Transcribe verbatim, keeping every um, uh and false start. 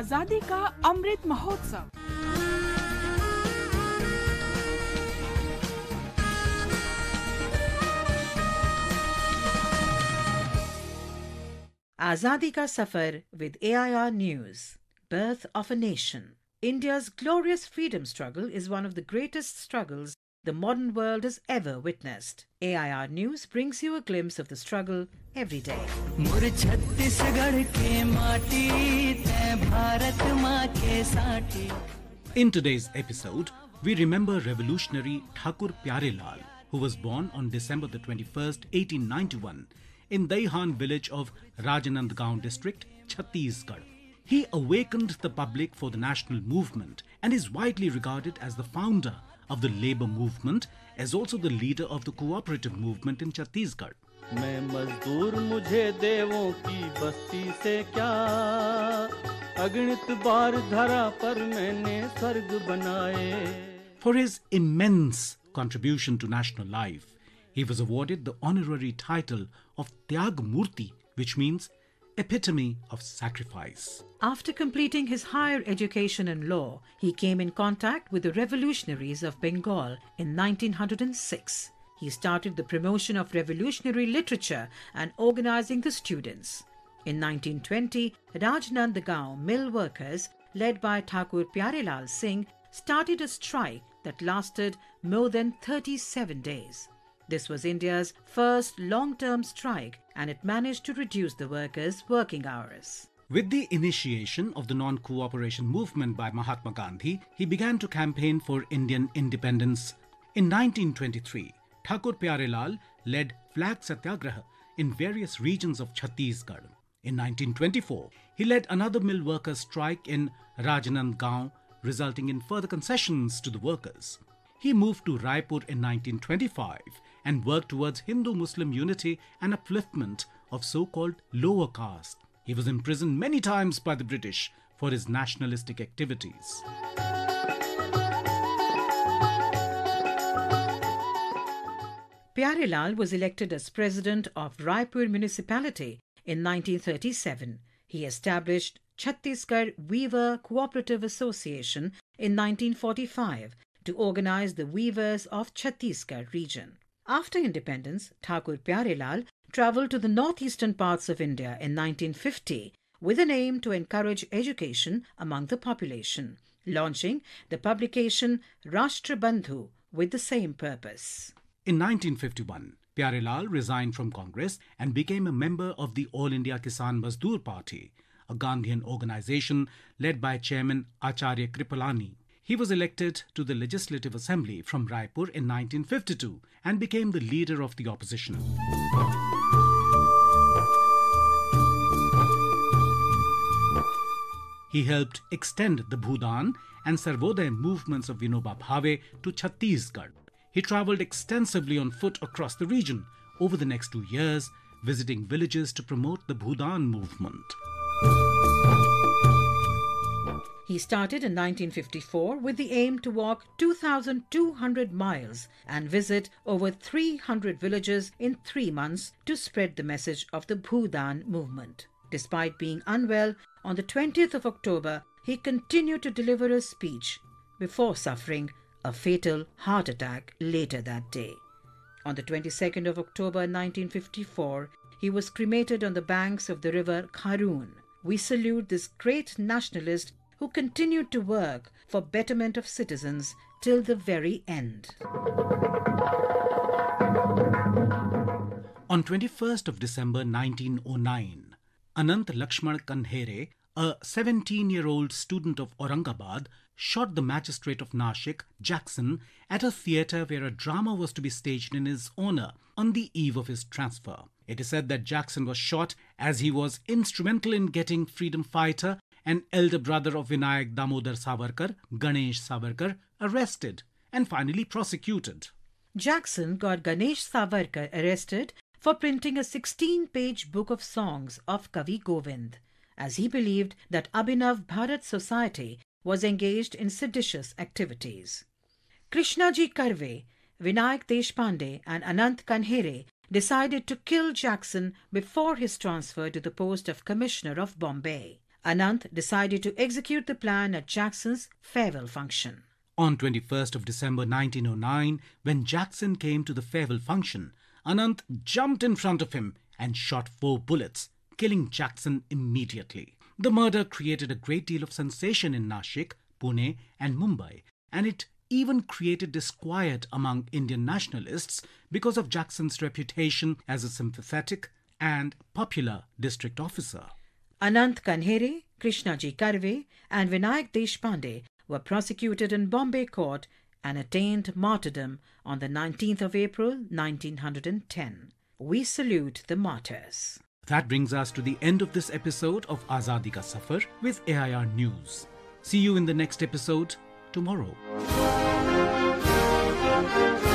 आजादी का Amrit Mahotsav. Azadi Ka Safar with A I R News. Birth of a Nation. India's glorious freedom struggle is one of the greatest struggles the modern world has ever witnessed. A I R News brings you a glimpse of the struggle every day. In today's episode, we remember revolutionary Thakur Pyare Lal, who was born on December the twenty-first, eighteen ninety-one, in Daihan village of Rajanandgaon district, Chhattisgarh. He awakened the public for the national movement and is widely regarded as the founder of the labour movement, as also the leader of the cooperative movement in Chhattisgarh. मैं मजदूर मुझे देवों की बस्ती से क्या अगणित बार धरा पर मैंने स्वर्ग बनाए. For his immense contribution to national life, he was awarded the honorary title of Tyag Murti, which means epitome of sacrifice. After completing his higher education in law, he came in contact with the revolutionaries of Bengal in nineteen oh six. He started the promotion of revolutionary literature and organizing the students. In nineteen twenty, Rajnandgaon mill workers, led by Thakur Pyare Lal Singh, started a strike that lasted more than thirty-seven days. This was India's first long-term strike, and it managed to reduce the workers' working hours. With the initiation of the non-cooperation movement by Mahatma Gandhi, he began to campaign for Indian independence. In nineteen twenty-three, Thakur Pyare Lal led flag satyagraha in various regions of Chhattisgarh. In nineteen twenty-four, he led another mill workers' strike in Rajanandgaon, resulting in further concessions to the workers. He moved to Raipur in nineteen twenty-five and worked towards Hindu-Muslim unity and upliftment of so-called lower caste. He was imprisoned many times by the British for his nationalistic activities. Pyare Lal was elected as president of Raipur municipality in nineteen thirty-seven. He established Chhattisgarh Weaver Cooperative Association in nineteen forty-five to organize the weavers of Chhattisgarh region. After independence, Thakur Pyare Lal travelled to the northeastern parts of India in nineteen fifty with an aim to encourage education among the population, launching the publication Rashtrabandhu with the same purpose. In nineteen fifty-one, Pyare Lal resigned from Congress and became a member of the All India Kisan Mazdoor Party, a Gandhian organization led by Chairman Acharya Kripalani. He was elected to the Legislative Assembly from Raipur in nineteen fifty-two and became the leader of the opposition. He helped extend the Bhudan and Sarvodaya movements of Vinoba Bhave to Chhattisgarh. He travelled extensively on foot across the region over the next two years, visiting villages to promote the Bhudan movement. He started in nineteen fifty-four with the aim to walk two thousand two hundred miles and visit over three hundred villages in three months to spread the message of the Bhudan movement. Despite being unwell, on the twentieth of October, he continued to deliver a speech before suffering a fatal heart attack later that day. On the twenty-second of October nineteen fifty-four, he was cremated on the banks of the river Kharoon. We salute this great nationalist who continued to work for betterment of citizens till the very end. On twenty-first of December nineteen oh nine, Anant Lakshman Kandhere, a seventeen-year-old student of Aurangabad, shot the magistrate of Nashik, Jackson, at a theatre where a drama was to be staged in his honour on the eve of his transfer. It is said that Jackson was shot as he was instrumental in getting freedom fighter and elder brother of Vinayak Damodar Savarkar, Ganesh Savarkar, arrested and finally prosecuted. Jackson got Ganesh Savarkar arrested for printing a sixteen-page book of songs of Kavi Govind, as he believed that Abhinav Bharat Society was engaged in seditious activities. Krishnaji Karve, Vinayak Deshpande and Anant Kandhere decided to kill Jackson before his transfer to the post of Commissioner of Bombay. Anant decided to execute the plan at Jackson's farewell function. On twenty-first of December nineteen oh nine, when Jackson came to the farewell function, Anant jumped in front of him and shot four bullets, killing Jackson immediately. The murder created a great deal of sensation in Nashik, Pune and Mumbai, and it even created disquiet among Indian nationalists because of Jackson's reputation as a sympathetic and popular district officer. Anant Kanhere, Krishnaji Karve and Vinayak Deshpande were prosecuted in Bombay court and attained martyrdom on the nineteenth of April nineteen ten. We salute the martyrs. That brings us to the end of this episode of Azadi Ka Safar with A I R News. See you in the next episode tomorrow.